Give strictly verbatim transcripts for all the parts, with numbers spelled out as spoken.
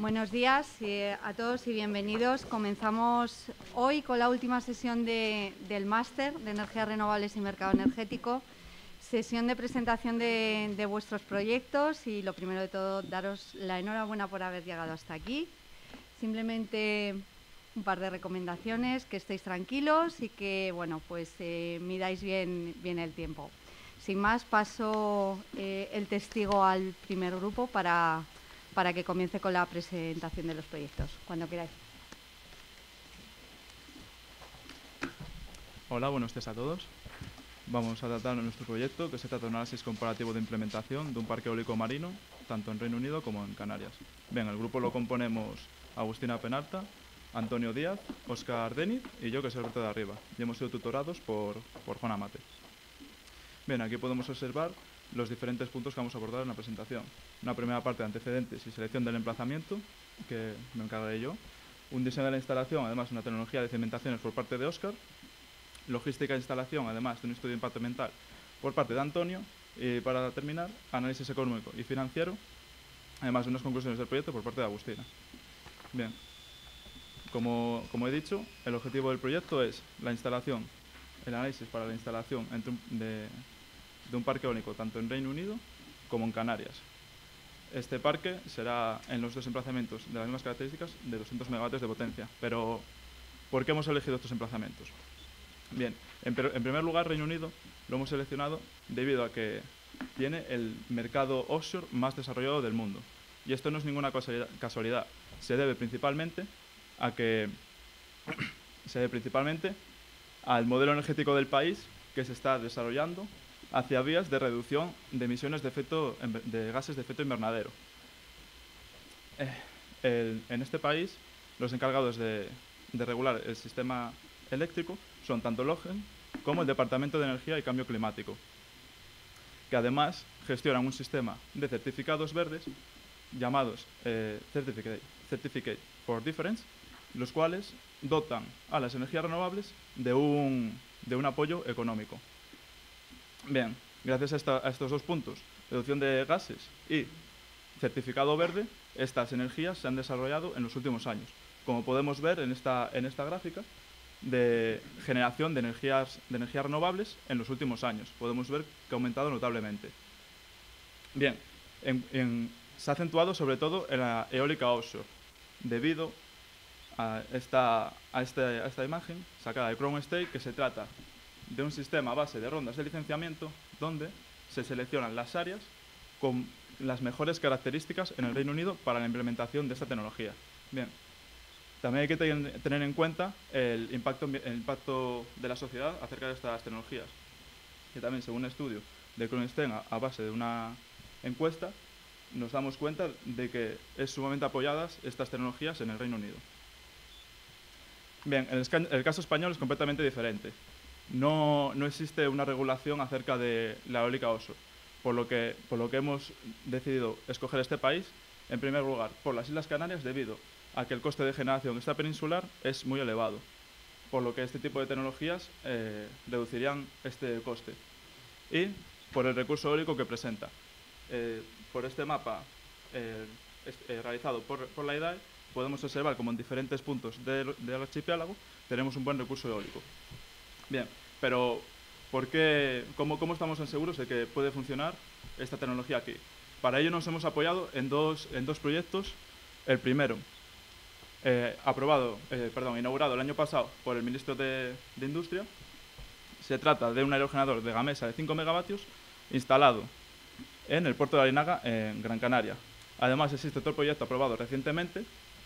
Buenos días eh, a todos y bienvenidos. Comenzamos hoy con la última sesión de, del máster de Energías Renovables y Mercado Energético. Sesión de presentación de, de vuestros proyectos y lo primero de todo, daros la enhorabuena por haber llegado hasta aquí. Simplemente un par de recomendaciones, que estéis tranquilos y que, bueno, pues eh, midáis bien, bien el tiempo. Sin más, paso eh, el testigo al primer grupo para, para que comience con la presentación de los proyectos, cuando queráis. Hola, buenos días a todos. Vamos a tratar nuestro proyecto, que se trata de un análisis comparativo de implementación de un parque eólico marino, tanto en Reino Unido como en Canarias. Bien, el grupo lo componemos Agustina Penalta, Antonio Díaz, Óscar Deniz y yo, que soy Alberto de Arriba, y hemos sido tutorados por, por Juan Amate. Bien, aquí podemos observar los diferentes puntos que vamos a abordar en la presentación. Una primera parte de antecedentes y selección del emplazamiento, que me encargaré yo. Un diseño de la instalación, además una tecnología de cimentaciones por parte de Óscar. Logística de instalación, además de un estudio de impacto ambiental por parte de Antonio. Y para terminar, análisis económico y financiero, además de unas conclusiones del proyecto por parte de Agustina. Bien, como, como he dicho, el objetivo del proyecto es la instalación, el análisis para la instalación entre un, de, de un parque eólico tanto en Reino Unido como en Canarias. Este parque será en los dos emplazamientos de las mismas características de doscientos megavatios de potencia. Pero, ¿por qué hemos elegido estos emplazamientos? Bien, en, en primer lugar, Reino Unido lo hemos seleccionado debido a que tiene el mercado offshore más desarrollado del mundo. Y esto no es ninguna casualidad. Se debe principalmente a que se debe principalmente al modelo energético del país, que se está desarrollando hacia vías de reducción de emisiones de, efecto, de gases de efecto invernadero. Eh, el, en este país, los encargados de, de regular el sistema eléctrico son tanto el O G E N como el Departamento de Energía y Cambio Climático, que además gestionan un sistema de certificados verdes llamados eh, Certificate, Certificate for Difference, los cuales dotan a las energías renovables de un, de un apoyo económico. Bien, gracias a, esta, a estos dos puntos, reducción de gases y certificado verde, estas energías se han desarrollado en los últimos años. Como podemos ver en esta, en esta gráfica, de generación de energías, de energías renovables en los últimos años. Podemos ver que ha aumentado notablemente. Bien, en, en, se ha acentuado sobre todo en la eólica offshore, debido a esta, a, este, a esta imagen sacada de Crown Estate, que se trata de un sistema a base de rondas de licenciamiento donde se seleccionan las áreas con las mejores características en el Reino Unido para la implementación de esta tecnología. Bien, también hay que tener en cuenta el impacto, el impacto de la sociedad acerca de estas tecnologías, que también, según un estudio de Crown Estate a base de una encuesta, nos damos cuenta de que es sumamente apoyadas estas tecnologías en el Reino Unido. Bien, el, el caso español es completamente diferente. No, no existe una regulación acerca de la eólica offshore, por lo, que, por lo que hemos decidido escoger este país, en primer lugar, por las Islas Canarias, debido a que el coste de generación de esta peninsular es muy elevado, por lo que este tipo de tecnologías eh, reducirían este coste. Y por el recurso eólico que presenta. Eh, por este mapa eh, es, eh, realizado por, por la I D A E, podemos observar como en diferentes puntos del, del archipiélago tenemos un buen recurso eólico. Bien, pero ¿por qué, cómo, ¿cómo estamos tan seguros de que puede funcionar esta tecnología aquí? Para ello nos hemos apoyado en dos, en dos proyectos. El primero, eh, aprobado, eh, perdón, inaugurado el año pasado por el ministro de, de Industria. Se trata de un aerogenerador de Gamesa de cinco megavatios instalado en el puerto de Larinaga, en Gran Canaria. Además, existe otro proyecto aprobado recientemente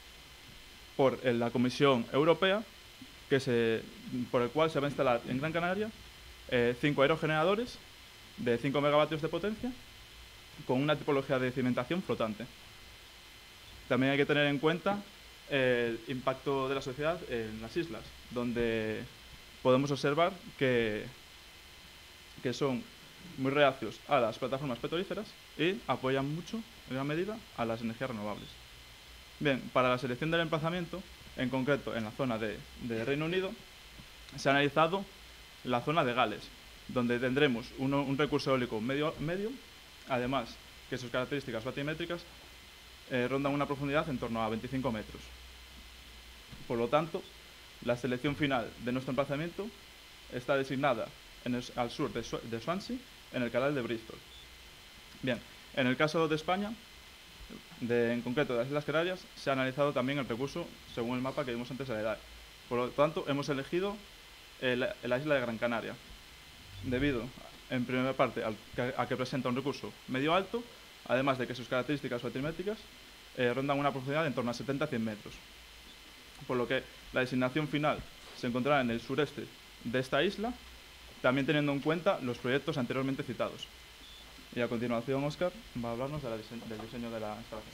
por la Comisión Europea, que se, por el cual se va a instalar en Gran Canaria eh, cinco aerogeneradores de cinco megavatios de potencia con una tipología de cimentación flotante. También hay que tener en cuenta el impacto de la sociedad en las islas, donde podemos observar que, que son muy reacios a las plataformas petrolíferas y apoyan mucho, en gran medida, a las energías renovables. Bien, para la selección del emplazamiento, en concreto en la zona de, de Reino Unido, se ha analizado la zona de Gales, donde tendremos uno, un recurso eólico medio, medio, además que sus características batimétricas eh, rondan una profundidad en torno a veinticinco metros. Por lo tanto, la selección final de nuestro emplazamiento está designada en el, al sur de, de Swansea, en el canal de Bristol. Bien, en el caso de España, de, en concreto de las Islas Canarias, se ha analizado también el recurso según el mapa que vimos antes de la edad. Por lo tanto, hemos elegido el, la isla de Gran Canaria, debido, en primera parte, al, a que presenta un recurso medio alto, además de que sus características batimétricas eh, rondan una profundidad en torno a setenta a cien metros. Por lo que la designación final se encontrará en el sureste de esta isla, también teniendo en cuenta los proyectos anteriormente citados. Y a continuación, Óscar va a hablarnos de la dise del diseño de la instalación.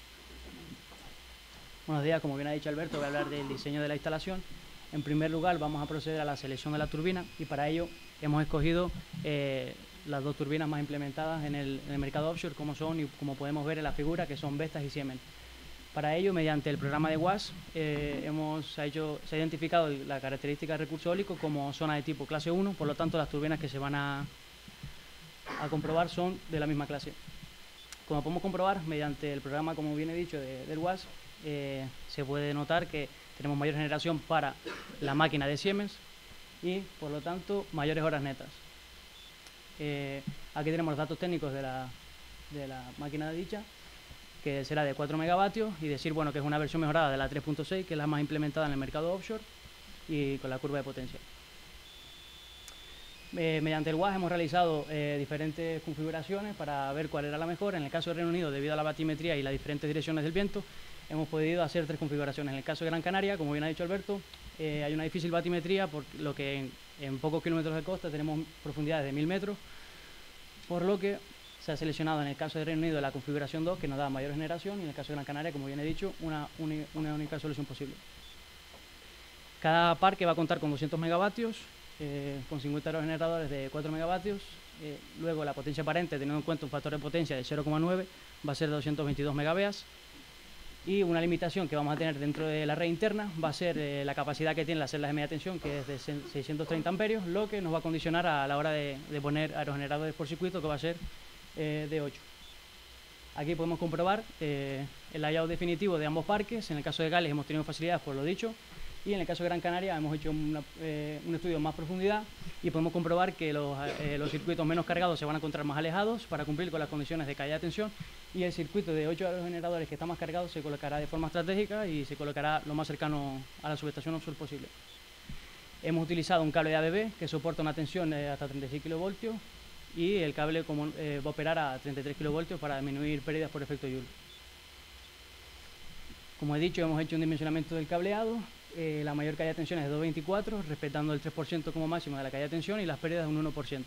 Buenos días, como bien ha dicho Alberto, voy a hablar del diseño de la instalación. En primer lugar, vamos a proceder a la selección de la turbina y para ello hemos escogido eh, las dos turbinas más implementadas en el, en el mercado offshore, como son y como podemos ver en la figura, que son Vestas y Siemens. Para ello, mediante el programa de W A S, eh, hemos, se, ha hecho, se ha identificado la característica del recurso eólico como zona de tipo clase uno, por lo tanto las turbinas que se van a, a comprobar son de la misma clase. Como podemos comprobar, mediante el programa, como bien he dicho, de, del W A S, eh, se puede notar que tenemos mayor generación para la máquina de Siemens y, por lo tanto, mayores horas netas. Eh, aquí tenemos los datos técnicos de la, de la máquina de dicha, que será de cuatro megavatios, y decir bueno que es una versión mejorada de la tres punto seis, que es la más implementada en el mercado offshore, y con la curva de potencia. Eh, mediante el W A S hemos realizado eh, diferentes configuraciones para ver cuál era la mejor. En el caso de Reino Unido, debido a la batimetría y las diferentes direcciones del viento, hemos podido hacer tres configuraciones. En el caso de Gran Canaria, como bien ha dicho Alberto, eh, hay una difícil batimetría, por lo que en, en pocos kilómetros de costa tenemos profundidades de mil metros, por lo que se ha seleccionado en el caso de Reino Unido la configuración dos, que nos da mayor generación, y en el caso de Gran Canaria, como bien he dicho, una, uni, una única solución posible. Cada parque va a contar con doscientos megavatios, eh, con cincuenta aerogeneradores de cuatro megavatios. Eh, luego la potencia aparente, teniendo en cuenta un factor de potencia de cero coma nueve, va a ser de doscientos veintidós megaveas. Y una limitación que vamos a tener dentro de la red interna va a ser eh, la capacidad que tienen las celdas de media tensión, que es de seiscientos treinta amperios, lo que nos va a condicionar a la hora de, de poner aerogeneradores por circuito, que va a ser eh, de ocho. Aquí podemos comprobar eh, el layout definitivo de ambos parques. En el caso de Gales hemos tenido facilidades por lo dicho, y en el caso de Gran Canaria hemos hecho una, eh, un estudio en más profundidad y podemos comprobar que los, eh, los circuitos menos cargados se van a encontrar más alejados para cumplir con las condiciones de caída de tensión, y el circuito de ocho aerogeneradores que está más cargado se colocará de forma estratégica y se colocará lo más cercano a la subestación offshore posible. Hemos utilizado un cable de A B B que soporta una tensión de hasta treinta y seis kilovoltios, y el cable como, eh, va a operar a treinta y tres kilovoltios para disminuir pérdidas por efecto Joule. Como he dicho, hemos hecho un dimensionamiento del cableado. Eh, la mayor caída de tensión es de dos veinticuatro, respetando el tres por ciento como máximo de la caída de tensión, y las pérdidas de un uno por ciento.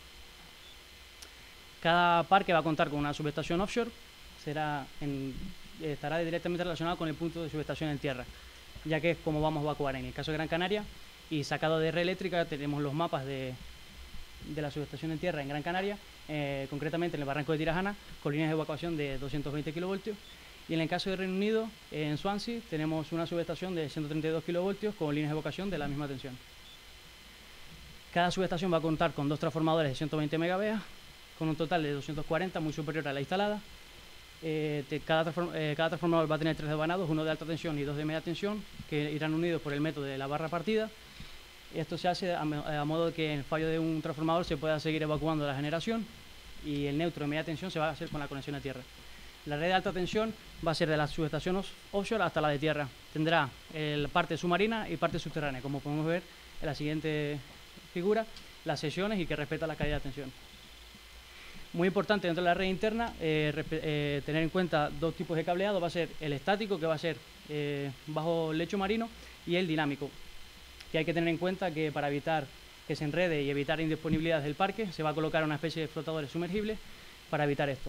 Cada parque va a contar con una subestación offshore, será en, estará directamente relacionado con el punto de subestación en tierra, ya que es como vamos a evacuar en el caso de Gran Canaria, y sacado de red eléctrica tenemos los mapas de, de la subestación en tierra en Gran Canaria, eh, concretamente en el barranco de Tirajana, con líneas de evacuación de doscientos veinte kilovoltios. Y en el caso de Reino Unido, en Swansea, tenemos una subestación de ciento treinta y dos kilovoltios con líneas de evacuación de la misma tensión. Cada subestación va a contar con dos transformadores de ciento veinte megaveas, con un total de doscientos cuarenta, muy superior a la instalada. Eh, de cada, transform eh, cada transformador va a tener tres devanados, uno de alta tensión y dos de media tensión, que irán unidos por el método de la barra partida. Esto se hace a, a modo de que en el fallo de un transformador se pueda seguir evacuando la generación, y el neutro de media tensión se va a hacer con la conexión a tierra. La red de alta tensión va a ser de la subestación offshore hasta la de tierra. Tendrá el parte submarina y parte subterránea, como podemos ver en la siguiente figura, las secciones y que respeta la caída de tensión. Muy importante dentro de la red interna, eh, eh, tener en cuenta dos tipos de cableado. Va a ser el estático, que va a ser eh, bajo lecho marino, y el dinámico, que hay que tener en cuenta que para evitar que se enrede y evitar indisponibilidades del parque, se va a colocar una especie de flotadores sumergibles para evitar esto.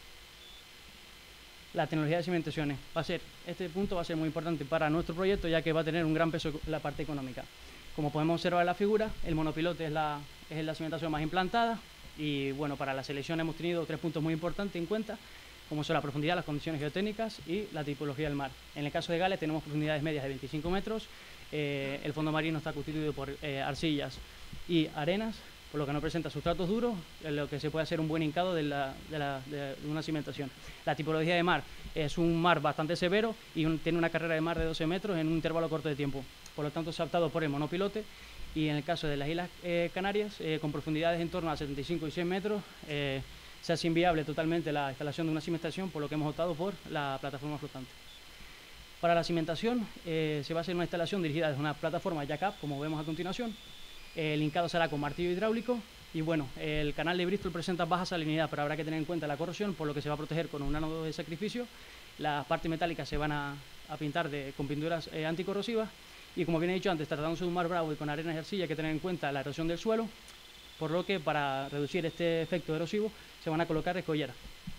La tecnología de cimentaciones va a ser, este punto va a ser muy importante para nuestro proyecto, ya que va a tener un gran peso en la parte económica. Como podemos observar en la figura, el monopilote es la, es la cimentación más implantada, y bueno, para la selección hemos tenido tres puntos muy importantes en cuenta, como son la profundidad, las condiciones geotécnicas y la tipología del mar. En el caso de Gales tenemos profundidades medias de veinticinco metros, eh, el fondo marino está constituido por eh, arcillas y arenas, por lo que no presenta sustratos duros, en lo que se puede hacer un buen hincado de, la, de, la, de una cimentación. La tipología de mar es un mar bastante severo y un, tiene una carrera de mar de doce metros en un intervalo corto de tiempo. Por lo tanto, se ha optado por el monopilote y en el caso de las Islas eh, Canarias, eh, con profundidades en torno a setenta y cinco y cien metros, eh, se hace inviable totalmente la instalación de una cimentación, por lo que hemos optado por la plataforma flotante. Para la cimentación eh, se va a hacer una instalación dirigida desde una plataforma jack-up, como vemos a continuación. El hincado será con martillo hidráulico y bueno, el canal de Bristol presenta baja salinidad, pero habrá que tener en cuenta la corrosión, por lo que se va a proteger con un ánodo de sacrificio. Las partes metálicas se van a, a pintar de, con pinturas eh, anticorrosivas y, como bien he dicho antes, tratándose de un mar bravo y con arenas y arcilla, hay que tener en cuenta la erosión del suelo, por lo que para reducir este efecto erosivo se van a colocar escolleras.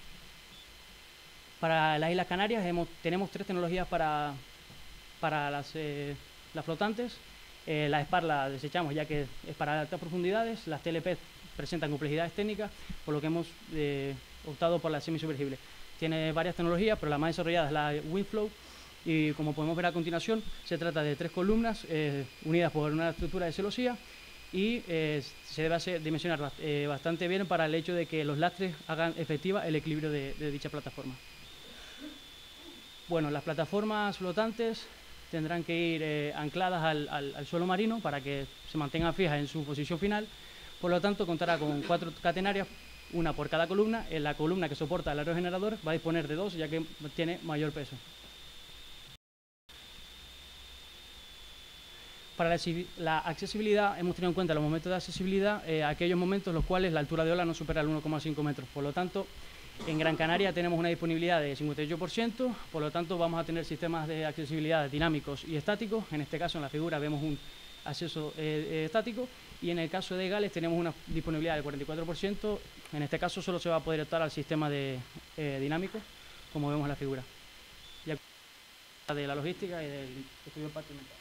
Para las Islas Canarias hemos, tenemos tres tecnologías para, para las, eh, las flotantes. Eh, la SPAR la desechamos ya que es para altas profundidades. Las T L P presentan complejidades técnicas, por lo que hemos eh, optado por la semisumergible. Tiene varias tecnologías, pero la más desarrollada es la Windflow y, como podemos ver a continuación, se trata de tres columnas eh, unidas por una estructura de celosía y eh, se debe hacer, dimensionar eh, bastante bien para el hecho de que los lastres hagan efectiva el equilibrio de, de dicha plataforma. Bueno, las plataformas flotantes tendrán que ir eh, ancladas al, al, al suelo marino para que se mantengan fijas en su posición final. Por lo tanto, contará con cuatro catenarias, una por cada columna. En la columna que soporta el aerogenerador va a disponer de dos, ya que tiene mayor peso. Para la, la accesibilidad, hemos tenido en cuenta los momentos de accesibilidad, eh, aquellos momentos en los cuales la altura de ola no supera el uno coma cinco metros. Por lo tanto, en Gran Canaria tenemos una disponibilidad de cincuenta y ocho por ciento, por lo tanto vamos a tener sistemas de accesibilidad dinámicos y estáticos. En este caso, en la figura vemos un acceso eh, eh, estático, y en el caso de Gales tenemos una disponibilidad del cuarenta y cuatro por ciento. En este caso solo se va a poder optar al sistema de, eh, dinámico, como vemos en la figura. Ya de la logística y del estudio compartimental.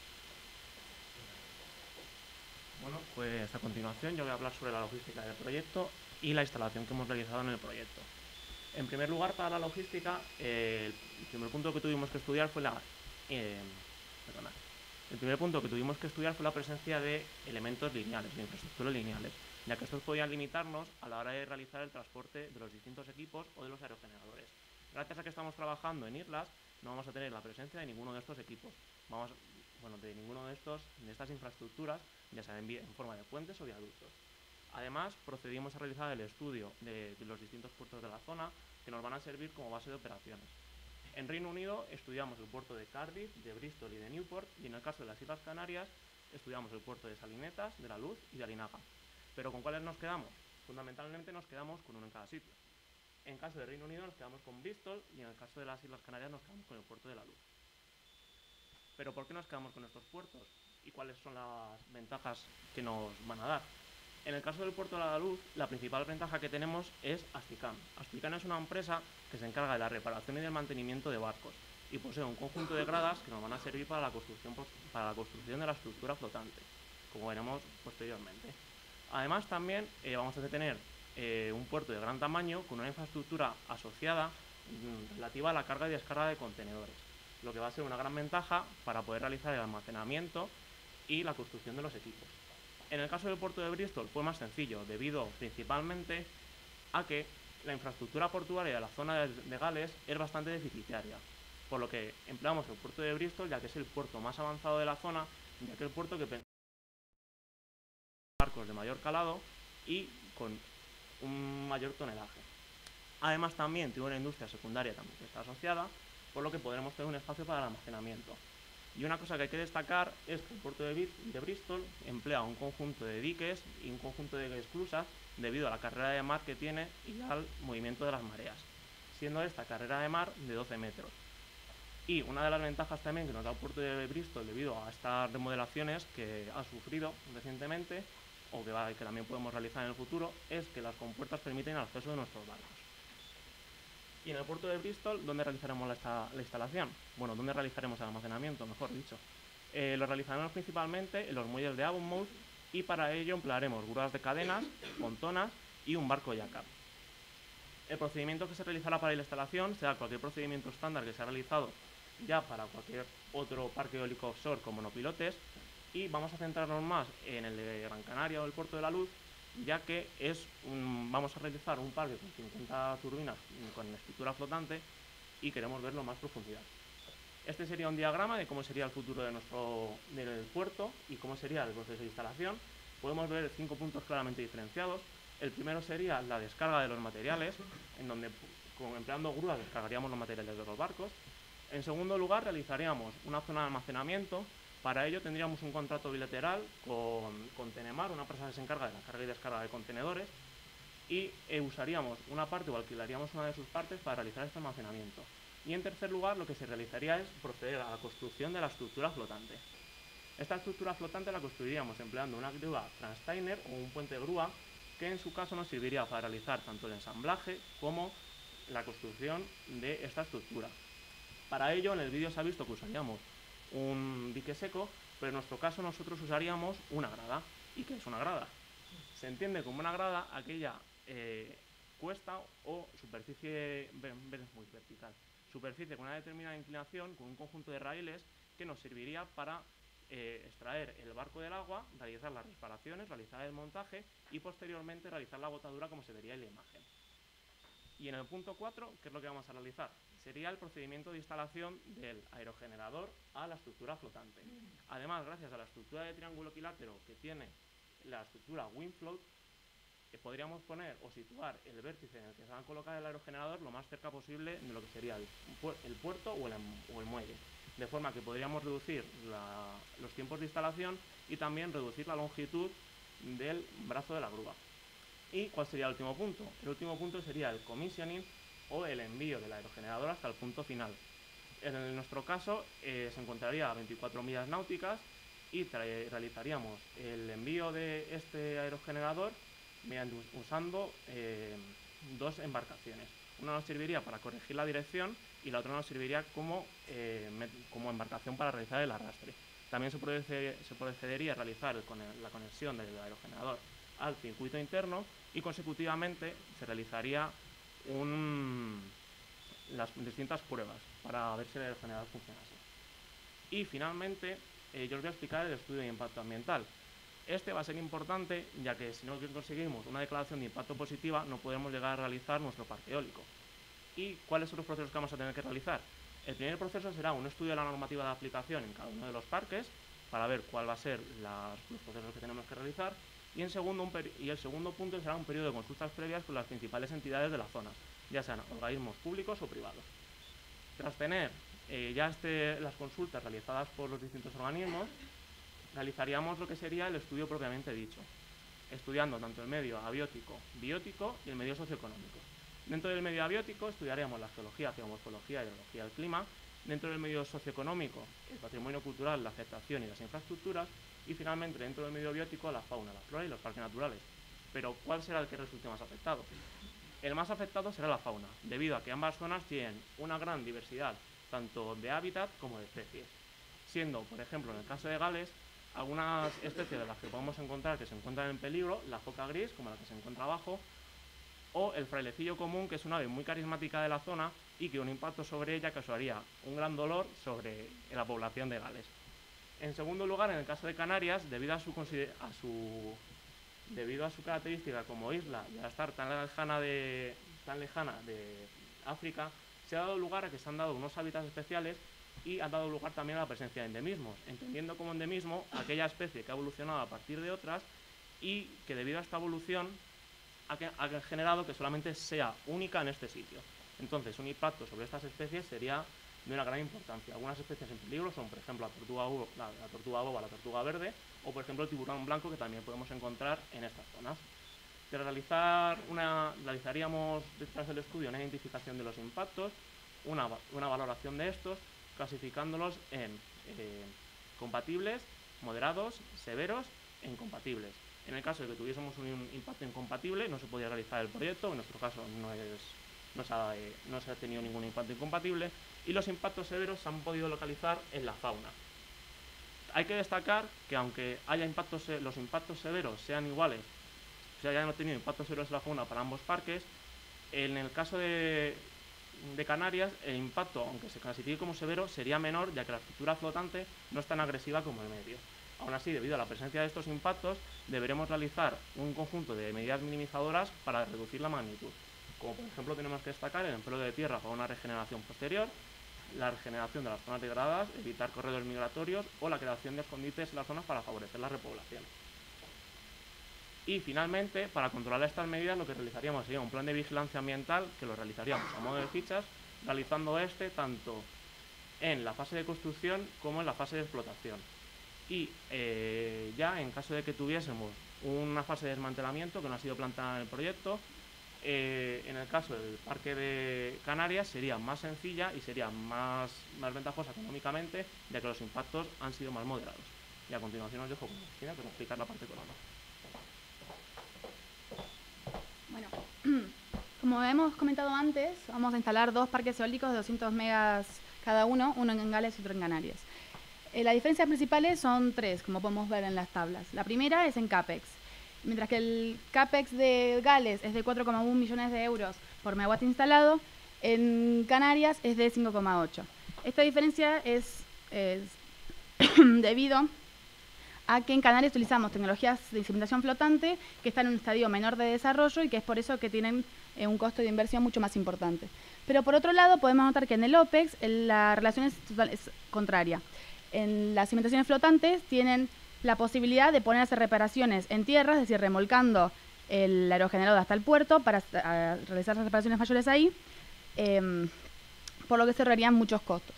Bueno, pues a continuación yo voy a hablar sobre la logística del proyecto y la instalación que hemos realizado en el proyecto. En primer lugar, para la logística, eh, el primer punto que tuvimos que estudiar fue la eh, perdona, el primer punto que tuvimos que estudiar fue la presencia de elementos lineales, de infraestructuras lineales, ya que estos podían limitarnos a la hora de realizar el transporte de los distintos equipos o de los aerogeneradores. Gracias a que estamos trabajando en islas, no vamos a tener la presencia de ninguno de estos equipos, vamos, bueno, de ninguno de estos, de estas infraestructuras, ya sea en, en forma de puentes o viaductos. Además, procedimos a realizar el estudio de, de los distintos puertos de la zona que nos van a servir como base de operaciones. En Reino Unido estudiamos el puerto de Cardiff, de Bristol y de Newport, y en el caso de las Islas Canarias estudiamos el puerto de Salinetas, de La Luz y de Alinaga. ¿Pero con cuáles nos quedamos? Fundamentalmente nos quedamos con uno en cada sitio. En caso de Reino Unido nos quedamos con Bristol y en el caso de las Islas Canarias nos quedamos con el puerto de La Luz. ¿Pero por qué nos quedamos con estos puertos? ¿Y cuáles son las ventajas que nos van a dar? En el caso del puerto de La Luz, la principal ventaja que tenemos es Asticam. Asticam es una empresa que se encarga de la reparación y del mantenimiento de barcos y posee un conjunto de gradas que nos van a servir para la construcción, para la construcción de la estructura flotante, como veremos posteriormente. Además, también eh, vamos a tener eh, un puerto de gran tamaño con una infraestructura asociada mmm, relativa a la carga y descarga de contenedores, lo que va a ser una gran ventaja para poder realizar el almacenamiento y la construcción de los equipos. En el caso del puerto de Bristol fue más sencillo, debido principalmente a que la infraestructura portuaria de la zona de Gales es bastante deficitaria, por lo que empleamos el puerto de Bristol, ya que es el puerto más avanzado de la zona, ya que el puerto que permite barcos de mayor calado y con un mayor tonelaje. Además, también tiene una industria secundaria también que está asociada, por lo que podremos tener un espacio para el almacenamiento. Y una cosa que hay que destacar es que el puerto de, de Bristol emplea un conjunto de diques y un conjunto de esclusas debido a la carrera de mar que tiene y al movimiento de las mareas, siendo esta carrera de mar de doce metros. Y una de las ventajas también que nos da el puerto de Bristol debido a estas remodelaciones que ha sufrido recientemente o que, va, que también podemos realizar en el futuro es que las compuertas permiten el acceso de nuestros barcos. Y en el puerto de Bristol, ¿dónde realizaremos la, esta, la instalación? Bueno, ¿dónde realizaremos el almacenamiento, mejor dicho? Eh, lo realizaremos principalmente en los muelles de Avonmouth y para ello emplearemos grúas de cadenas, pontonas y un barco jack-up. El procedimiento que se realizará para la instalación será cualquier procedimiento estándar que se ha realizado ya para cualquier otro parque eólico offshore con monopilotes, y vamos a centrarnos más en el de Gran Canaria o el puerto de La Luz, ya que es un, vamos a realizar un parque con cincuenta turbinas con estructura flotante y queremos verlo en más profundidad. Este sería un diagrama de cómo sería el futuro de nuestro, del puerto y cómo sería el proceso de instalación. Podemos ver cinco puntos claramente diferenciados. El primero sería la descarga de los materiales, en donde con, empleando grúas descargaríamos los materiales de los barcos. En segundo lugar, realizaríamos una zona de almacenamiento. Para ello tendríamos un contrato bilateral con, con Tenemar, una empresa que se encarga de la carga y descarga de contenedores, y eh, usaríamos una parte o alquilaríamos una de sus partes para realizar este almacenamiento. Y en tercer lugar, lo que se realizaría es proceder a la construcción de la estructura flotante. Esta estructura flotante la construiríamos empleando una grúa Transteiner o un puente de grúa, que en su caso nos serviría para realizar tanto el ensamblaje como la construcción de esta estructura. Para ello, en el vídeo se ha visto que usaríamos un dique seco, pero en nuestro caso nosotros usaríamos una grada. ¿Y qué es una grada? Se entiende como una grada aquella eh, cuesta o superficie muy vertical. Superficie con una determinada inclinación, con un conjunto de raíles que nos serviría para eh, extraer el barco del agua, realizar las reparaciones, realizar el montaje y posteriormente realizar la botadura como se vería en la imagen. Y en el punto cuatro, ¿qué es lo que vamos a realizar? Sería el procedimiento de instalación del aerogenerador a la estructura flotante. Además, gracias a la estructura de triángulo equilátero que tiene la estructura WindFloat, que podríamos poner o situar el vértice en el que se va a colocar el aerogenerador lo más cerca posible de lo que sería el, el puerto o el, o el muelle, de forma que podríamos reducir la, los tiempos de instalación y también reducir la longitud del brazo de la grúa. ¿Y cuál sería el último punto? El último punto sería el commissioning o el envío del aerogenerador hasta el punto final. En nuestro caso eh, se encontraría a veinticuatro millas náuticas y realizaríamos el envío de este aerogenerador mediante, usando eh, dos embarcaciones. Una nos serviría para corregir la dirección y la otra nos serviría como, eh, como embarcación para realizar el arrastre. También se, procede, se procedería a realizar el, la conexión del aerogenerador al circuito interno y consecutivamente se realizaría un, las distintas pruebas para ver si el aerogenerador funcionase. Y finalmente eh, yo os voy a explicar el estudio de impacto ambiental. Este va a ser importante, ya que si no conseguimos una declaración de impacto positiva no podemos llegar a realizar nuestro parque eólico. ¿Y cuáles son los procesos que vamos a tener que realizar? El primer proceso será un estudio de la normativa de aplicación en cada uno de los parques para ver cuál va a ser las, los procesos que tenemos que realizar, y, en segundo, un y el segundo punto será un periodo de consultas previas con las principales entidades de las zonas, ya sean organismos públicos o privados. Tras tener eh, ya este, las consultas realizadas por los distintos organismos, realizaríamos lo que sería el estudio propiamente dicho, estudiando tanto el medio abiótico, biótico y el medio socioeconómico. Dentro del medio abiótico estudiaríamos la geología, geomorfología y hidrología del clima. Dentro del medio socioeconómico, el patrimonio cultural, la aceptación y las infraestructuras. Y finalmente, dentro del medio biótico, la fauna, la flora y los parques naturales. Pero, ¿cuál será el que resulte más afectado? El más afectado será la fauna, debido a que ambas zonas tienen una gran diversidad, tanto de hábitat como de especies. Siendo, por ejemplo, en el caso de Gales, algunas especies de las que podemos encontrar que se encuentran en peligro, la foca gris, como la que se encuentra abajo, o el frailecillo común, que es una ave muy carismática de la zona y que un impacto sobre ella causaría un gran dolor sobre la población de Gales. En segundo lugar, en el caso de Canarias, debido a su, a su, debido a su característica como isla y a estar tan lejana, de, tan lejana de África, se ha dado lugar a que se han dado unos hábitats especiales y ha dado lugar también a la presencia de endemismos, entendiendo como endemismo aquella especie que ha evolucionado a partir de otras y que debido a esta evolución ha generado que solamente sea única en este sitio. Entonces, un impacto sobre estas especies sería de una gran importancia. Algunas especies en peligro son, por ejemplo, la tortuga boba, la, la tortuga boba, la tortuga verde, o por ejemplo el tiburón blanco, que también podemos encontrar en estas zonas. De realizar una, realizaríamos detrás del estudio una identificación de los impactos, una, una valoración de estos, clasificándolos en eh, compatibles, moderados, severos e incompatibles. En el caso de que tuviésemos un impacto incompatible, no se podría realizar el proyecto. En nuestro caso no, es, no, se ha, eh, no se ha tenido ningún impacto incompatible, y los impactos severos se han podido localizar en la fauna. Hay que destacar que aunque haya impactos, los impactos severos sean iguales, o sea, hayan tenido impactos severos en la fauna para ambos parques, en el caso de, de Canarias, el impacto, aunque se clasifique como severo, sería menor, ya que la estructura flotante no es tan agresiva como el medio. Aún así, debido a la presencia de estos impactos, deberemos realizar un conjunto de medidas minimizadoras para reducir la magnitud. Como por ejemplo tenemos que destacar el empleo de tierra para una regeneración posterior, la regeneración de las zonas degradadas, evitar corredores migratorios o la creación de escondites en las zonas para favorecer la repoblación. Y finalmente, para controlar estas medidas, lo que realizaríamos sería un plan de vigilancia ambiental que lo realizaríamos a modo de fichas, realizando este tanto en la fase de construcción como en la fase de explotación. Y eh, ya en caso de que tuviésemos una fase de desmantelamiento que no ha sido planteada en el proyecto, eh, en el caso del Parque de Canarias sería más sencilla y sería más, más ventajosa económicamente, ya que los impactos han sido más moderados. Y a continuación os dejo con Cristina para explicar la parte económica. Bueno, como hemos comentado antes, vamos a instalar dos parques eólicos de doscientos megas cada uno, uno en Gales y otro en Canarias. Eh, las diferencias principales son tres, como podemos ver en las tablas. La primera es en CAPEX. Mientras que el CAPEX de Gales es de cuatro coma uno millones de euros por megawatt instalado, en Canarias es de cinco coma ocho. Esta diferencia es, es debido a que en Canarias utilizamos tecnologías de instrumentación flotante que están en un estadio menor de desarrollo y que es por eso que tienen eh, un costo de inversión mucho más importante. Pero por otro lado podemos notar que en el OPEX el, la relación es, total, es contraria. En las cimentaciones flotantes tienen la posibilidad de poner a hacer reparaciones en tierra, es decir, remolcando el aerogenerador hasta el puerto para a, realizar las reparaciones mayores ahí, eh, por lo que se ahorrarían muchos costos.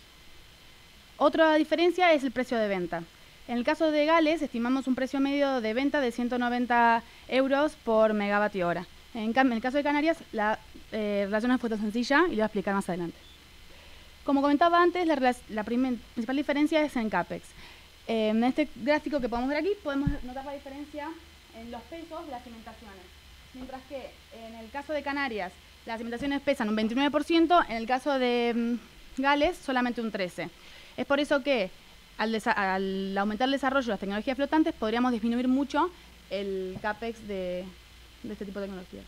Otra diferencia es el precio de venta. En el caso de Gales estimamos un precio medio de venta de ciento noventa euros por megavatio hora. En, en el caso de Canarias la eh, relación fue tan sencilla y lo voy a explicar más adelante. Como comentaba antes, la, la primer, principal diferencia es en CAPEX. Eh, en este gráfico que podemos ver aquí podemos notar la diferencia en los pesos de las cimentaciones. Mientras que en el caso de Canarias las cimentaciones pesan un veintinueve por ciento, en el caso de mm, Gales solamente un trece por ciento. Es por eso que al, al aumentar el desarrollo de las tecnologías flotantes podríamos disminuir mucho el CAPEX de, de este tipo de tecnologías.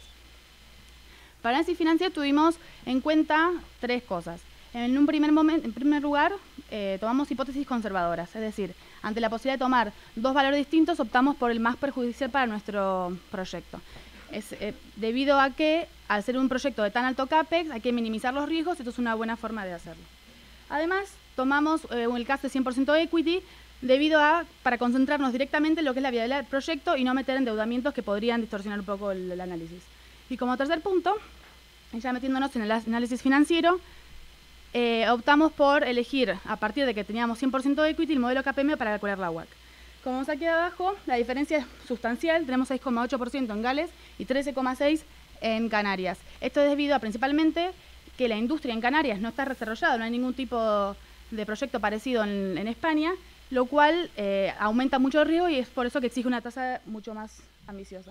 Para análisis financiero tuvimos en cuenta tres cosas. En un primer momento, en primer lugar, eh, tomamos hipótesis conservadoras, es decir, ante la posibilidad de tomar dos valores distintos, optamos por el más perjudicial para nuestro proyecto. Es, eh, debido a que, al ser un proyecto de tan alto CAPEX, hay que minimizar los riesgos, esto es una buena forma de hacerlo. Además, tomamos eh, el caso de cien por ciento equity, debido a, para concentrarnos directamente en lo que es la viabilidad del proyecto y no meter endeudamientos que podrían distorsionar un poco el, el análisis. Y como tercer punto, ya metiéndonos en el análisis financiero, Eh, optamos por elegir, a partir de que teníamos cien por ciento de equity, el modelo K P M para calcular la W A C. Como vemos aquí abajo, la diferencia es sustancial, tenemos seis coma ocho por ciento en Gales y trece coma seis por ciento en Canarias. Esto es debido a principalmente que la industria en Canarias no está desarrollada, no hay ningún tipo de proyecto parecido en, en España, lo cual eh, aumenta mucho el riesgo y es por eso que exige una tasa mucho más ambiciosa.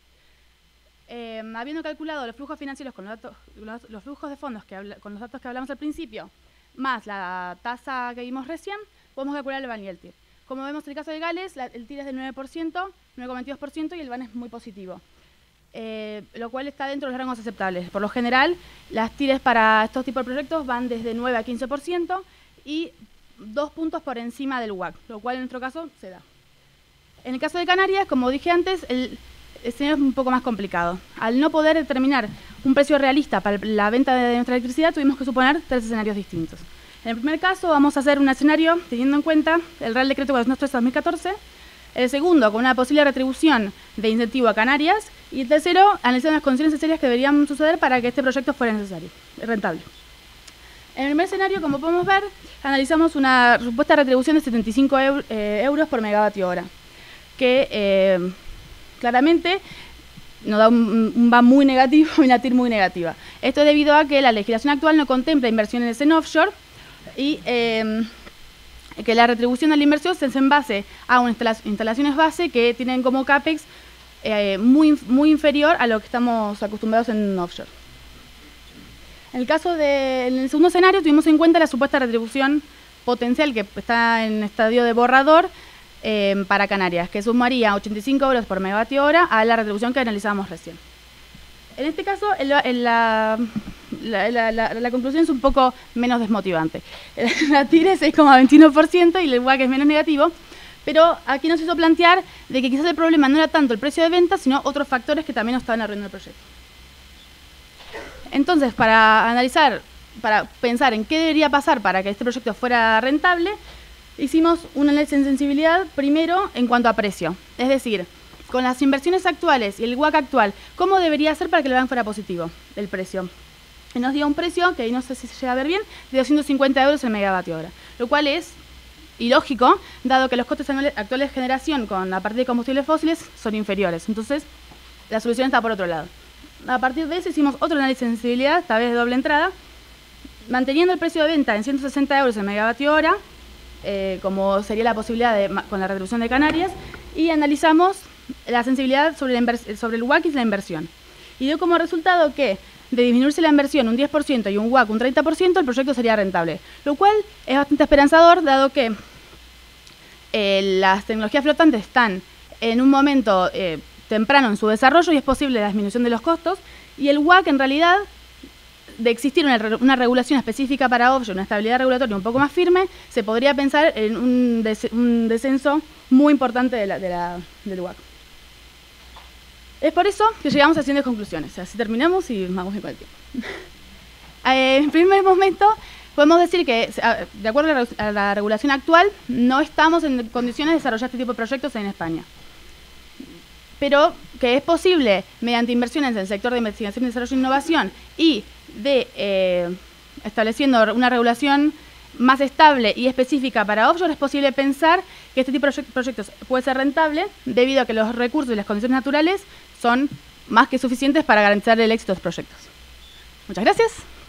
Eh, habiendo calculado los flujos financieros con los, datos, los, los flujos de fondos que habla, con los datos que hablamos al principio, más la tasa que vimos recién, podemos calcular el V A N y el T I R. Como vemos en el caso de Gales, la, el T I R es del nueve por ciento, nueve coma veintidós por ciento y el V A N es muy positivo, eh, lo cual está dentro de los rangos aceptables. Por lo general, las T I Rs para estos tipos de proyectos van desde nueve a quince por ciento y dos puntos por encima del W A C, lo cual en nuestro caso se da. En el caso de Canarias, como dije antes, el escenario es un poco más complicado. Al no poder determinar un precio realista para la venta de nuestra electricidad, tuvimos que suponer tres escenarios distintos. En el primer caso, vamos a hacer un escenario teniendo en cuenta el Real Decreto cuatrocientos tres de dos mil catorce, el segundo, con una posible retribución de incentivo a Canarias, y el tercero, analizando las condiciones necesarias que deberían suceder para que este proyecto fuera necesario, rentable. En el primer escenario, como podemos ver, analizamos una supuesta retribución de setenta y cinco euros por megavatio hora, que eh, claramente nos da un, un V A muy negativo y una T I R muy negativa. Esto es debido a que la legislación actual no contempla inversiones en offshore y eh, que la retribución de la inversión se hace en base a unas instalaciones base que tienen como CAPEX eh, muy, muy inferior a lo que estamos acostumbrados en offshore. En el caso de, en el segundo escenario tuvimos en cuenta la supuesta retribución potencial que está en estadio de borrador Eh, para Canarias, que sumaría ochenta y cinco euros por megavatio hora a la retribución que analizábamos recién. En este caso, el, el, la, la, la, la, la conclusión es un poco menos desmotivante. La T I R es seis coma veintiuno por ciento y el W A C es menos negativo, Pero aquí nos hizo plantear de que quizás el problema no era tanto el precio de venta, sino otros factores que también nos estaban arruinando el proyecto. Entonces, para analizar, para pensar en qué debería pasar para que este proyecto fuera rentable, hicimos un análisis de sensibilidad primero en cuanto a precio. Es decir, con las inversiones actuales y el W A C actual, ¿cómo debería ser para que el banco fuera positivo el precio? Y nos dio un precio, que ahí no sé si se llega a ver bien, de doscientos cincuenta euros el megavatio hora, lo cual es ilógico, dado que los costes actuales de generación con a partir de combustibles fósiles son inferiores. Entonces, la solución está por otro lado. A partir de eso hicimos otro análisis de sensibilidad, esta vez de doble entrada, manteniendo el precio de venta en ciento sesenta euros el megavatio hora, eh, como sería la posibilidad de, con la retribución de Canarias, y analizamos la sensibilidad sobre, la sobre el W A C y la inversión. Y dio como resultado que de disminuirse la inversión un diez por ciento y un W A C un treinta por ciento, el proyecto sería rentable, lo cual es bastante esperanzador, dado que eh, las tecnologías flotantes están en un momento eh, temprano en su desarrollo y es posible la disminución de los costos, y el W A C en realidad, de existir una, una regulación específica para offshore, una estabilidad regulatoria un poco más firme, se podría pensar en un, des, un descenso muy importante de la, de la, del W A C. Es por eso que llegamos a las siguientes conclusiones. Así terminamos y vamos con el tiempo. eh, en primer momento, podemos decir que, de acuerdo a la, a la regulación actual, no estamos en condiciones de desarrollar este tipo de proyectos en España. Pero que es posible, mediante inversiones en el sector de investigación, desarrollo e innovación y de eh, estableciendo una regulación más estable y específica para offshore, es posible pensar que este tipo de proyectos puede ser rentable debido a que los recursos y las condiciones naturales son más que suficientes para garantizar el éxito de los proyectos. Muchas gracias.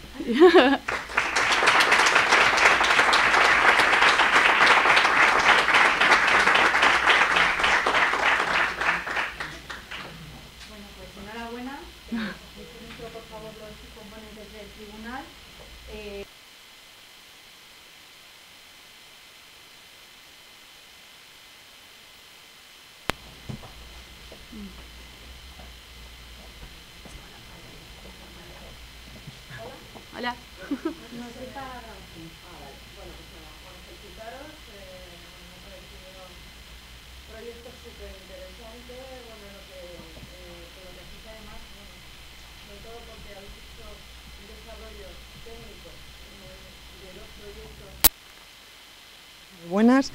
Bueno, pues enhorabuena. Eh, por favor, los componentes del tribunal. Eh, Hola. no sé para grabación. Ah, vale. Bueno, pues nada, por felicitaros. Eh, me ha parecido un proyecto súper interesante. Bueno, lo que, eh, lo que hacéis además, bueno, sobre todo porque habéis hecho un desarrollo técnico eh, de dos proyectos. Muy buenas.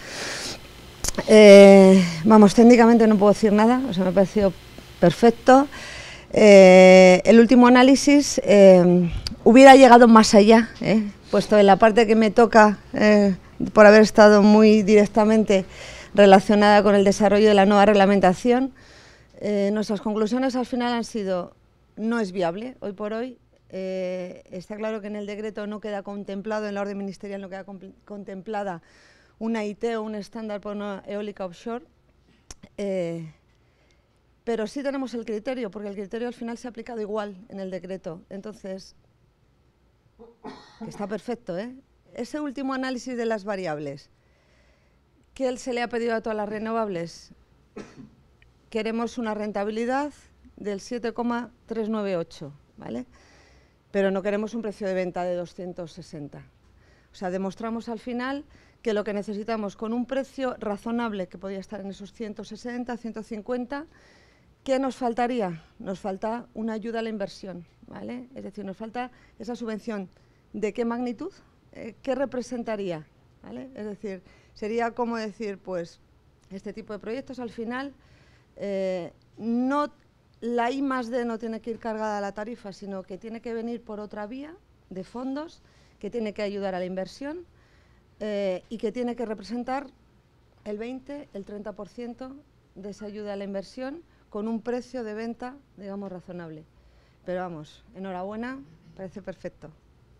Eh, vamos, técnicamente no puedo decir nada, o sea, me ha parecido perfecto. Eh, el último análisis eh, hubiera llegado más allá, eh, puesto en la parte que me toca, eh, por haber estado muy directamente relacionada con el desarrollo de la nueva reglamentación. Eh, nuestras conclusiones al final han sido: no es viable hoy por hoy. Eh, está claro que en el decreto no queda contemplado, en la orden ministerial no queda contemplada una I T o un estándar por una eólica offshore. Eh, Pero sí tenemos el criterio, porque el criterio al final se ha aplicado igual en el decreto. Entonces, que está perfecto, ¿eh? Ese último análisis de las variables, ¿qué se le ha pedido a todas las renovables? Queremos una rentabilidad del siete coma trescientos noventa y ocho, ¿vale? Pero no queremos un precio de venta de doscientos sesenta. O sea, demostramos al final que lo que necesitamos con un precio razonable, que podría estar en esos ciento sesenta, ciento cincuenta, ¿qué nos faltaría? Nos falta una ayuda a la inversión, ¿vale? Es decir, nos falta esa subvención. ¿De qué magnitud? Eh, ¿Qué representaría? ¿Vale? Es decir, sería como decir, pues, este tipo de proyectos al final, eh, no, la I más D no tiene que ir cargada a la tarifa, sino que tiene que venir por otra vía de fondos, que tiene que ayudar a la inversión eh, y que tiene que representar el veinte, el treinta por ciento de esa ayuda a la inversión, con un precio de venta, digamos, razonable. Pero vamos, enhorabuena, parece perfecto.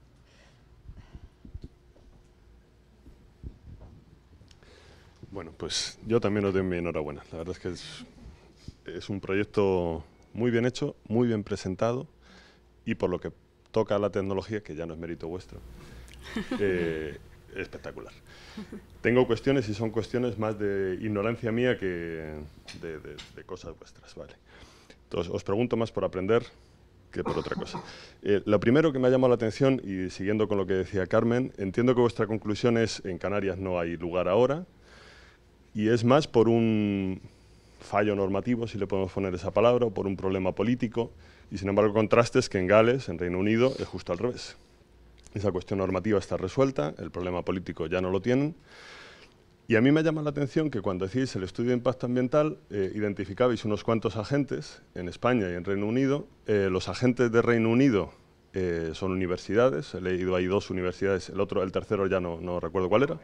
Bueno, pues yo también os doy mi enhorabuena. La verdad es que es, es un proyecto muy bien hecho, muy bien presentado, y por lo que toca a la tecnología, que ya no es mérito vuestro, eh, espectacular. Tengo cuestiones y son cuestiones más de ignorancia mía que de, de, de cosas vuestras, ¿vale? Entonces, os pregunto más por aprender que por otra cosa. Eh, lo primero que me ha llamado la atención, y siguiendo con lo que decía Carmen, entiendo que vuestra conclusión es: en Canarias no hay lugar ahora, y es más por un fallo normativo, si le podemos poner esa palabra, o por un problema político, y sin embargo el contraste es que en Gales, en Reino Unido, es justo al revés. Esa cuestión normativa está resuelta, el problema político ya no lo tienen, y a mí me llama la atención que cuando hacíais el estudio de impacto ambiental, eh, identificabais unos cuantos agentes en España y en Reino Unido. Eh, los agentes de Reino Unido eh, son universidades, he leído ahí dos universidades, el otro, el tercero ya no, no recuerdo cuál era.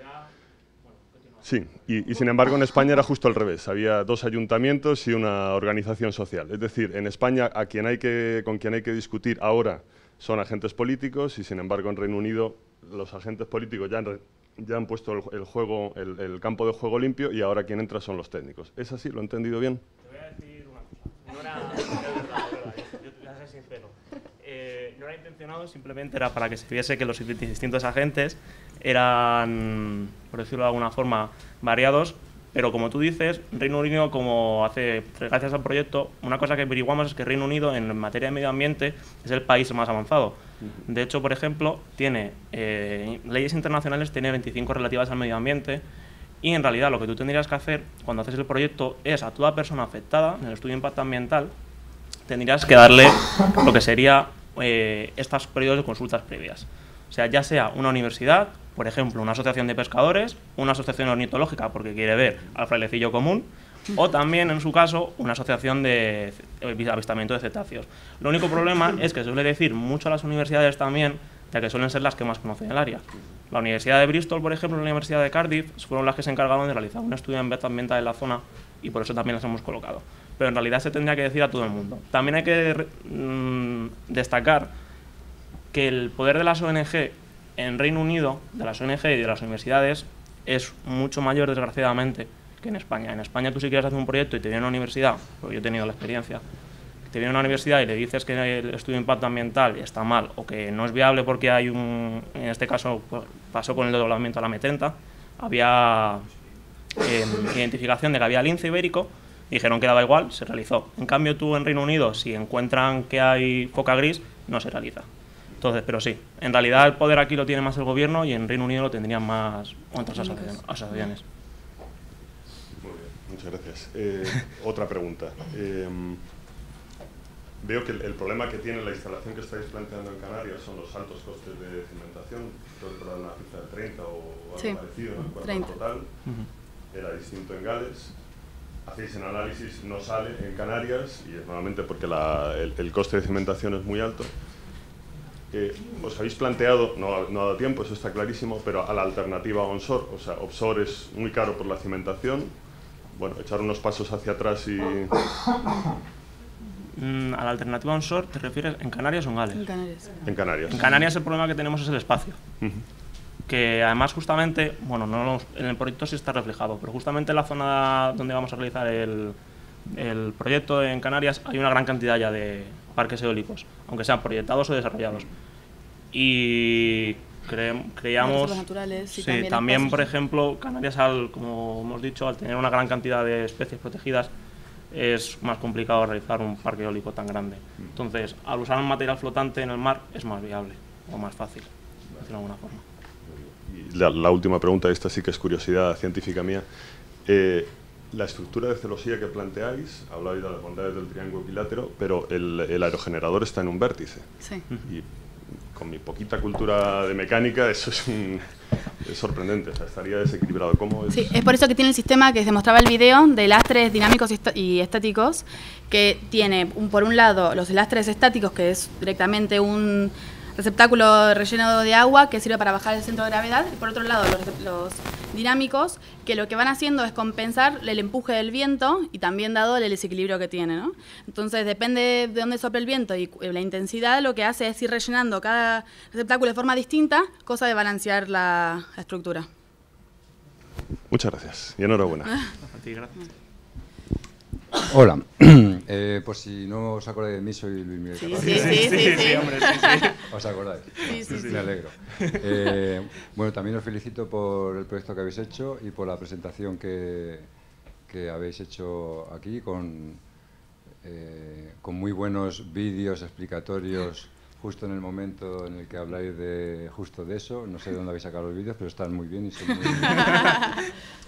Sí, y, y sin embargo en España era justo al revés, había dos ayuntamientos y una organización social. Es decir, en España a quien hay que, con quien hay que discutir ahora son agentes políticos y sin embargo en Reino Unido los agentes políticos ya han, ya han puesto el, el, juego, el, el campo de juego limpio y ahora quien entra son los técnicos. ¿Es así? ¿Lo he entendido bien? Te voy a decir una cosa, no era, no era verdad, verdad, yo, yo te voy a ser sincero. Eh, no era intencionado, simplemente era para que se viese que los distintos agentes eran, por decirlo de alguna forma, variados, pero como tú dices, Reino Unido, como hace, gracias al proyecto, una cosa que averiguamos es que Reino Unido en materia de medio ambiente es el país más avanzado. De hecho, por ejemplo, tiene eh, leyes internacionales, tiene veinticinco relativas al medio ambiente, y en realidad lo que tú tendrías que hacer cuando haces el proyecto es a toda persona afectada en el estudio de impacto ambiental, tendrías que darle lo que sería eh, estos periodos de consultas previas. O sea, ya sea una universidad, por ejemplo, una asociación de pescadores, una asociación ornitológica porque quiere ver al frailecillo común, o también, en su caso, una asociación de avistamiento de cetáceos. Lo único problema es que se suele decir mucho a las universidades también, ya que suelen ser las que más conocen el área. La Universidad de Bristol, por ejemplo, y la Universidad de Cardiff fueron las que se encargaron de realizar un estudio de impacto ambiental en la zona y por eso también las hemos colocado. Pero en realidad se tendría que decir a todo el mundo. También hay que mmm, destacar que el poder de las O N G en Reino Unido, de las O N G y de las universidades, es mucho mayor, desgraciadamente, que en España. En España tú si quieres hacer un proyecto y te viene a una universidad, porque yo he tenido la experiencia, te viene a una universidad y le dices que el estudio de impacto ambiental está mal o que no es viable porque hay un, en este caso pues, pasó con el desdoblamiento a la M treinta, había eh, identificación de que había lince ibérico, dijeron que daba igual, se realizó. En cambio tú en Reino Unido, si encuentran que hay foca gris, no se realiza. Entonces, pero sí, en realidad el poder aquí lo tiene más el gobierno y en Reino Unido lo tendrían más otras asociaciones. Muy bien, muchas gracias. Eh, otra pregunta. Eh, veo que el, el problema que tiene la instalación que estáis planteando en Canarias son los altos costes de cimentación. Creo que era una cifra de treinta o algo sí, parecido, ¿no? En cuanto al total. Uh-huh. Era distinto en Gales. Hacéis el análisis, no sale en Canarias, y es nuevamente porque la, el, el coste de cimentación es muy alto. Eh, os habéis planteado, no, no ha dado tiempo, eso está clarísimo, pero a la alternativa onshore, o sea, offshore es muy caro por la cimentación, bueno, echar unos pasos hacia atrás y... Mm, a la alternativa onshore, ¿te refieres en Canarias o en Gales? En Canarias. En Canarias. En Canarias el problema que tenemos es el espacio. Uh-huh. Que además justamente, bueno, no lo, en el proyecto sí está reflejado, pero justamente en la zona donde vamos a realizar el, el proyecto en Canarias hay una gran cantidad ya de parques eólicos, aunque sean proyectados o desarrollados. Y cre, creíamos... naturales, sí, también, también por ejemplo, Canarias, al, como hemos dicho, al tener una gran cantidad de especies protegidas, es más complicado realizar un parque eólico tan grande. Entonces, al usar un material flotante en el mar es más viable o más fácil, de decirlo de alguna forma. Y la, la última pregunta, esta sí que es curiosidad científica mía. Eh, la estructura de celosía que planteáis, habláis de las bondades del triángulo equilátero, pero el, el aerogenerador está en un vértice. Sí. Y con mi poquita cultura de mecánica, eso es, un, es sorprendente, o sea, estaría desequilibrado. ¿Cómo es? Sí, es por eso que tiene el sistema que se mostraba el video de lastres dinámicos y estáticos, que tiene, un, por un lado, los lastres estáticos, que es directamente un receptáculo relleno de agua que sirve para bajar el centro de gravedad, y por otro lado los, los dinámicos, que lo que van haciendo es compensar el empuje del viento y también dado el desequilibrio que tiene, ¿no? Entonces depende de dónde sopla el viento y la intensidad, lo que hace es ir rellenando cada receptáculo de forma distinta, cosa de balancear la, la estructura. Muchas gracias y enhorabuena. A ti, gracias. Hola, eh, por si no os acordáis de mí, soy Luis Miguel sí, Carrasco. Sí, sí, sí, sí, sí, sí, hombre, sí, sí. ¿Os acordáis? Sí, sí, sí. Me alegro. Eh, bueno, también os felicito por el proyecto que habéis hecho y por la presentación que, que habéis hecho aquí con, eh, con muy buenos vídeos explicatorios justo en el momento en el que habláis de justo de eso. No sé de dónde habéis sacado los vídeos, pero están muy bien y son muy...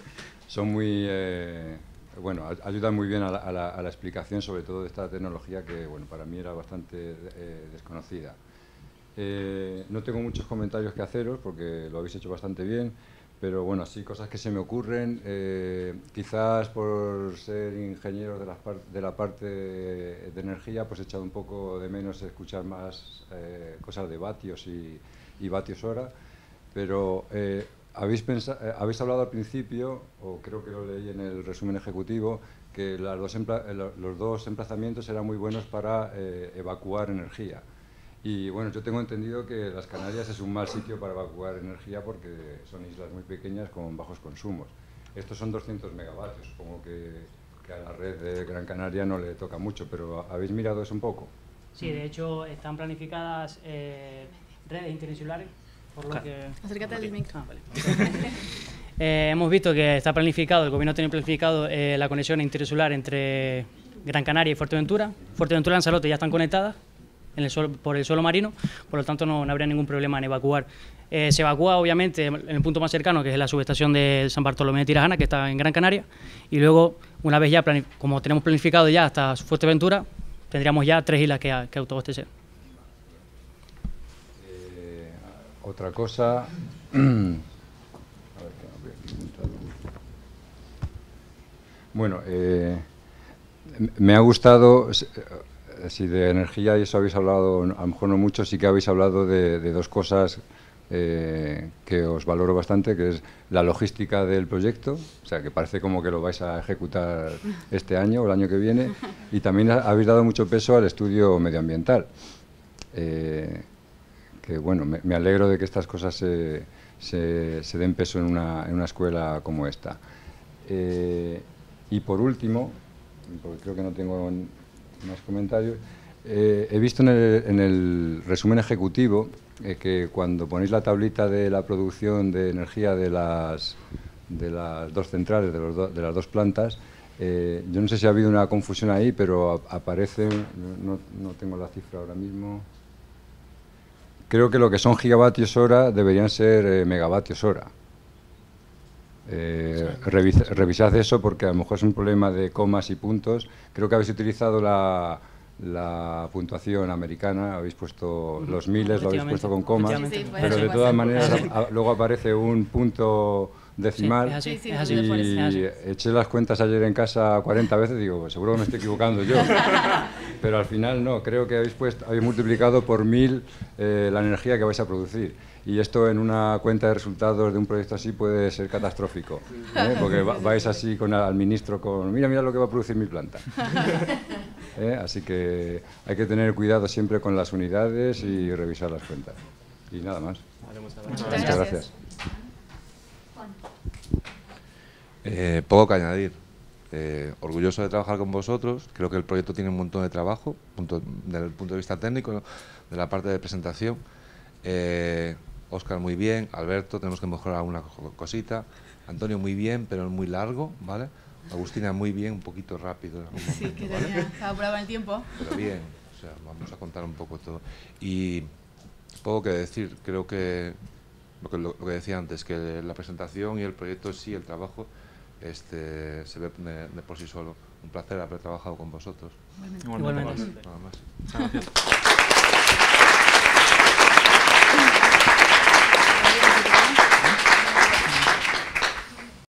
son muy, eh, bueno, ayudan muy bien a la, a, la, a la explicación sobre todo de esta tecnología que, bueno, para mí era bastante eh, desconocida. Eh, no tengo muchos comentarios que haceros porque lo habéis hecho bastante bien, pero bueno, así cosas que se me ocurren, eh, quizás por ser ingeniero de la, de la parte de energía, pues he echado un poco de menos escuchar más eh, cosas de vatios y, y vatios hora, pero eh, habéis, pensado, eh, habéis hablado al principio, o creo que lo leí en el resumen ejecutivo, que las dos los dos emplazamientos eran muy buenos para eh, evacuar energía. Y bueno, yo tengo entendido que las Canarias es un mal sitio para evacuar energía porque son islas muy pequeñas con bajos consumos. Estos son doscientos megavatios, supongo que, que a la red de Gran Canaria no le toca mucho, pero ¿habéis mirado eso un poco? Sí, de hecho están planificadas eh, redes interinsulares, por lo que... Acércate al micro. Ah, vale. eh, hemos visto que está planificado, el gobierno tiene planificado eh, la conexión interinsular entre Gran Canaria y Fuerteventura. Fuerteventura y Lanzarote ya están conectadas en el suelo, por el suelo marino, por lo tanto no, no habría ningún problema en evacuar. Eh, se evacúa obviamente en el punto más cercano, que es la subestación de San Bartolomé de Tirajana, que está en Gran Canaria, y luego, una vez ya, como tenemos planificado ya hasta Fuerteventura, tendríamos ya tres islas que, que autoabastecer. Eh, otra cosa... bueno, eh, me ha gustado... Si de energía y eso habéis hablado, a lo mejor no mucho, sí que habéis hablado de, de dos cosas eh, que os valoro bastante, que es la logística del proyecto, o sea, que parece como que lo vais a ejecutar este año o el año que viene, y también habéis dado mucho peso al estudio medioambiental, eh, que bueno, me, me alegro de que estas cosas se, se, se den peso en una, en una escuela como esta. Eh, y por último, porque creo que no tengo más comentarios. Eh, he visto en el, en el resumen ejecutivo eh, que cuando ponéis la tablita de la producción de energía de las, de las dos centrales, de, los do, de las dos plantas, eh, yo no sé si ha habido una confusión ahí, pero a, aparece, no, no tengo la cifra ahora mismo, creo que lo que son gigavatios hora deberían ser eh, megavatios hora. Eh, revis, revisad eso porque a lo mejor es un problema de comas y puntos. Creo que habéis utilizado la, la puntuación americana, habéis puesto los miles, lo habéis puesto con comas, sí, sí, pero de todas maneras a, a, luego aparece un punto decimal. Sí, es así, es así, y es así. Eché las cuentas ayer en casa cuarenta veces, digo, pues seguro que me estoy equivocando yo, pero al final no, creo que habéis, puesto, habéis multiplicado por mil eh, la energía que vais a producir. Y esto en una cuenta de resultados de un proyecto así puede ser catastrófico, ¿eh? Porque vais así con al ministro con, mira, mira lo que va a producir mi planta. ¿Eh? Así que hay que tener cuidado siempre con las unidades y revisar las cuentas. Y nada más. Vale, muchas gracias. gracias. Muchas gracias. Eh, poco que añadir. Eh, orgulloso de trabajar con vosotros. Creo que el proyecto tiene un montón de trabajo, punto, desde el punto de vista técnico, ¿no? De la parte de presentación. Eh, Óscar muy bien, Alberto tenemos que mejorar alguna cosita, Antonio muy bien, pero muy largo, ¿vale? Agustina muy bien, un poquito rápido. Momento, sí, que ¿vale? tenía, estaba apurado con el tiempo. Pero bien, o sea, vamos a contar un poco todo. Y poco que decir, creo que lo que, lo, lo que decía antes, que la presentación y el proyecto sí, el trabajo, este, se ve de, de por sí solo. Un placer haber trabajado con vosotros. Igualmente. Nada más. Nada más. Gracias.